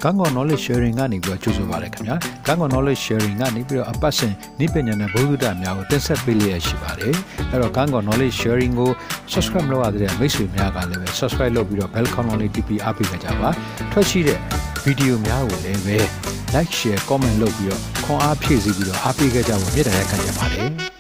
Kantkaw knowledge sharing ကနေပြီးတော့ကြိုးဆိုပါရခင်ဗျာ Kantkaw knowledge sharing ကနေပြီးတော့အပတ်စဉ်နိပညာနဲ့ဘုဒ္ဓများကိုတင်ဆက်ပေးလျက်ရှိပါတယ်အဲ့တော့ Kantkaw knowledge sharing ကို subscribe လုပ်ရတဲ့မိတ်ဆွေများကလည်းပဲ subscribe လုပ်ပြီးတော့ bell icon လေး TP အားပေးကြပါထွက်ရှိတဲ့ဗီဒီယိုများကိုလည်းပဲ like share comment လုပ်ပြီးတော့ခွန်အားဖြည့်စီပြီးတော့အားပေးကြဖို့မြတ်တရားခံကြပါတယ်